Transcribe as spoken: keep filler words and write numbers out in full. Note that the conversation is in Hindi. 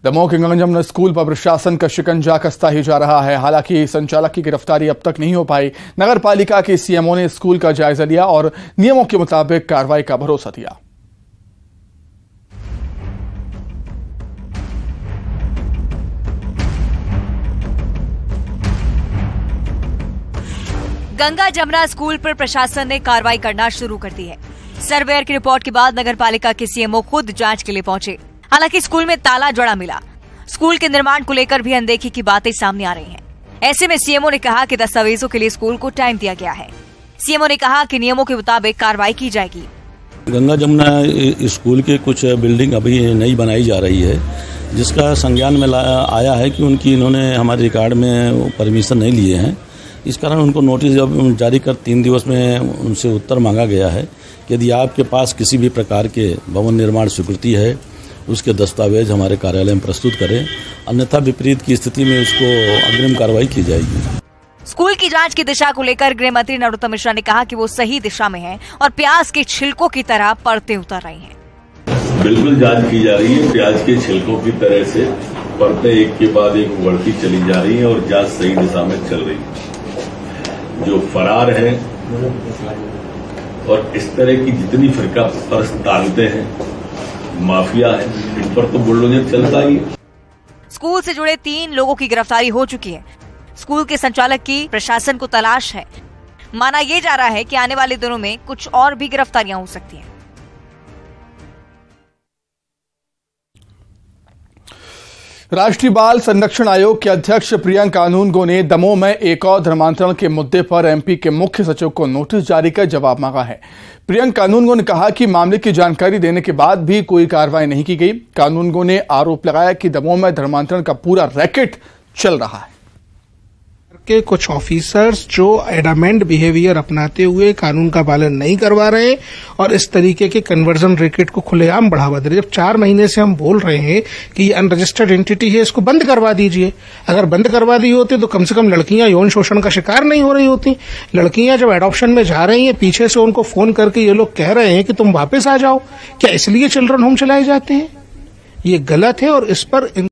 दमोह के गंगा स्कूल पर प्रशासन का शिकंजा कसता ही जा रहा है। हालांकि संचालक की गिरफ्तारी अब तक नहीं हो पाई। नगर पालिका के सीएमओ ने स्कूल का जायजा लिया और नियमों के मुताबिक कार्रवाई का भरोसा दिया। गंगा जमुना स्कूल पर प्रशासन ने कार्रवाई करना शुरू कर दी है। सर्वेयर की रिपोर्ट के बाद नगर पालिका के सीएमओ खुद जांच के लिए पहुंचे। हालांकि स्कूल में ताला जड़ा मिला। स्कूल के निर्माण को लेकर भी अनदेखी की बातें सामने आ रही हैं। ऐसे में सीएमओ ने कहा कि दस्तावेजों के लिए स्कूल को टाइम दिया गया है। सीएमओ ने कहा कि नियमों के मुताबिक कार्रवाई की जाएगी। गंगा जमुना स्कूल की कुछ बिल्डिंग अभी नई बनाई जा रही है, जिसका संज्ञान में आया है कि उनकी इन्होंने हमारे रिकॉर्ड में परमिशन नहीं लिए हैं। इस कारण उनको नोटिस जारी कर तीन दिवस में उनसे उत्तर मांगा गया है कि यदि आपके पास किसी भी प्रकार के भवन निर्माण स्वीकृति है, उसके दस्तावेज हमारे कार्यालय में प्रस्तुत करें, अन्यथा विपरीत की स्थिति में उसको अग्रिम कार्रवाई की जाएगी। स्कूल की जांच की दिशा को लेकर गृह मंत्री नरोत्तम मिश्रा ने कहा कि वो सही दिशा में हैं और प्याज के छिलकों की तरह परतें उतर रही हैं। बिल्कुल जांच की जा रही है। प्याज के छिलकों की तरह से परतें एक के बाद एक उभरती चली जा रही है और जांच सही दिशा में चल रही है। जो फरार है और इस तरह की जितनी फिरका फर्श डालते हैं, माफिया है, इन पर तो बुलडोजर चलता ही है। स्कूल से जुड़े तीन लोगों की गिरफ्तारी हो चुकी है। स्कूल के संचालक की प्रशासन को तलाश है। माना यह जा रहा है कि आने वाले दिनों में कुछ और भी गिरफ्तारियां हो सकती हैं। राष्ट्रीय बाल संरक्षण आयोग के अध्यक्ष प्रियंका कानूनगो ने दमोह में एक और धर्मांतरण के मुद्दे पर एमपी के मुख्य सचिव को नोटिस जारी कर जवाब मांगा है। प्रियंका कानूनगो ने कहा कि मामले की जानकारी देने के बाद भी कोई कार्रवाई नहीं की गई। कानूनगो ने आरोप लगाया कि दमोह में धर्मांतरण का पूरा रैकेट चल रहा है के कुछ ऑफिसर्स जो एडामेंट बिहेवियर अपनाते हुए कानून का पालन नहीं करवा रहे और इस तरीके के कन्वर्जन रैकेट को खुलेआम बढ़ावा दे रहे। जब चार महीने से हम बोल रहे हैं कि ये अनरजिस्टर्ड एंटिटी है, इसको बंद करवा दीजिए। अगर बंद करवा दी होती तो कम से कम लड़कियां यौन शोषण का शिकार नहीं हो रही होती। लड़कियां जब एडॉप्शन में जा रही हैं, पीछे से उनको फोन करके ये लोग कह रहे हैं कि तुम वापस आ जाओ। क्या इसलिए चिल्ड्रन होम चलाए जाते हैं? ये गलत है और इस पर